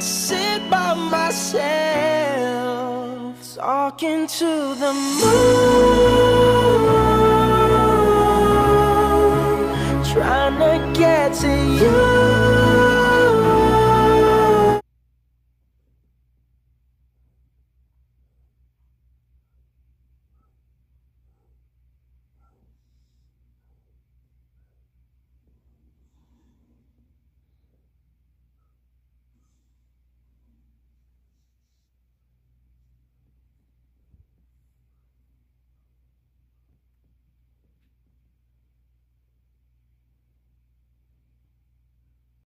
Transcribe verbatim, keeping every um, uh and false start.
sit by myself, talking to the moon, trying to get to you.